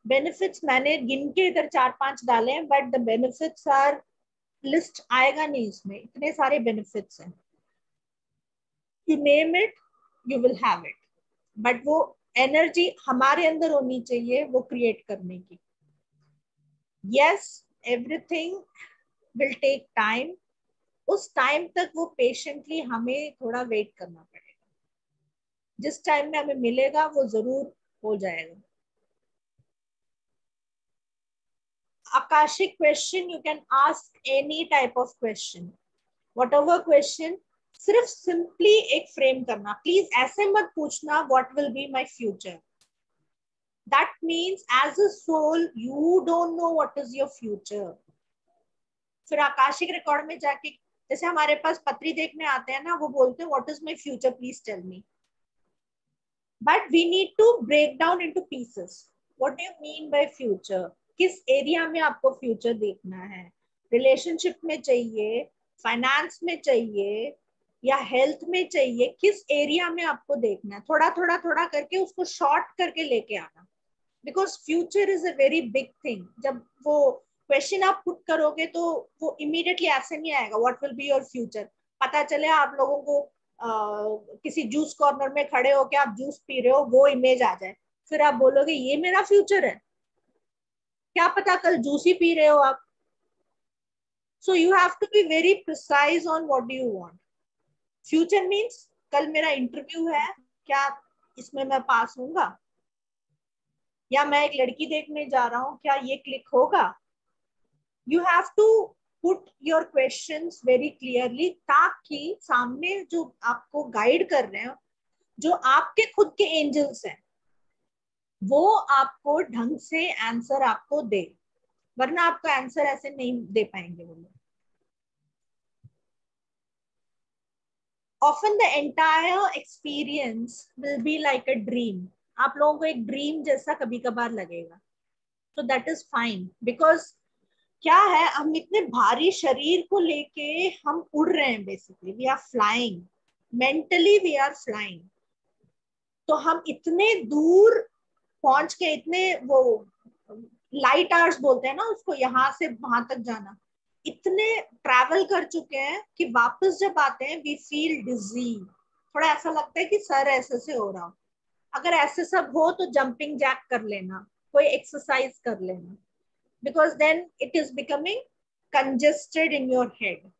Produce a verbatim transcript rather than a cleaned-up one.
Benefits मैंने गिन के इधर चार पांच डाले हैं, but the benefits are, list आएगा नहीं इसमें, इतने सारे बेनिफिट्स हैं. You name it, you will have it. But वो एनर्जी हमारे अंदर होनी चाहिए वो क्रिएट करने की. Yes, everything will take time. उस टाइम तक वो पेशेंटली हमें थोड़ा वेट करना पड़ेगा. जिस टाइम में हमें मिलेगा वो जरूर हो जाएगा. Akashic question, you can ask any type of question, whatever question. सिर्फ सिंपली एक फ्रेम करना. प्लीज ऐसे मत पूछना what will be my future. That means as a soul you don't know what is your future. फिर आकाशिक record में जाके, जैसे हमारे पास पत्री देखने आते हैं ना, वो बोलते हैं what is my future, please tell me. But we need to break down into pieces. What do you mean by future? किस एरिया में आपको फ्यूचर देखना है? रिलेशनशिप में चाहिए, फाइनेंस में चाहिए, या हेल्थ में चाहिए? किस एरिया में आपको देखना है? थोड़ा थोड़ा थोड़ा करके उसको शॉर्ट करके लेके आना. Because future is a very big thing. जब वो क्वेश्चन आप पुट करोगे तो वो इमीडिएटली ऐसे नहीं आएगा what will be your future. पता चले आप लोगों को uh, किसी जूस कॉर्नर में खड़े होके आप जूस पी रहे हो, वो इमेज आ जाए, फिर आप बोलोगे ये मेरा फ्यूचर है. क्या पता कल जूस ही पी रहे हो आप. So you have to be very precise on what do you want. Future means कल मेरा इंटरव्यू है, क्या इसमें मैं पास होऊंगा? या मैं एक लड़की देखने जा रहा हूँ, क्या ये क्लिक होगा? You have to put your questions very clearly, ताकि सामने जो आपको गाइड कर रहे हैं, जो आपके खुद के एंजल्स हैं, वो आपको ढंग से आंसर आपको दे. वरना आपका आंसर ऐसे नहीं दे पाएंगे वो लोग. Often the entire experience will be like a dream. आप लोगों को एक ड्रीम जैसा कभी कभार लगेगा, तो दैट इज फाइन. बिकॉज क्या है, हम इतने भारी शरीर को लेके हम उड़ रहे हैं. Basically we are flying, mentally we are flying. तो हम इतने दूर पहुंच के, इतने वो लाइट आवर्स बोलते हैं ना उसको, यहाँ से वहां तक जाना, इतने ट्रैवल कर चुके हैं कि वापस जब आते हैं वी फील डिजी. थोड़ा ऐसा लगता है कि सर ऐसे से हो रहा हो. अगर ऐसे सब हो तो जंपिंग जैक कर लेना, कोई एक्सरसाइज कर लेना, because then it is becoming congested in your head.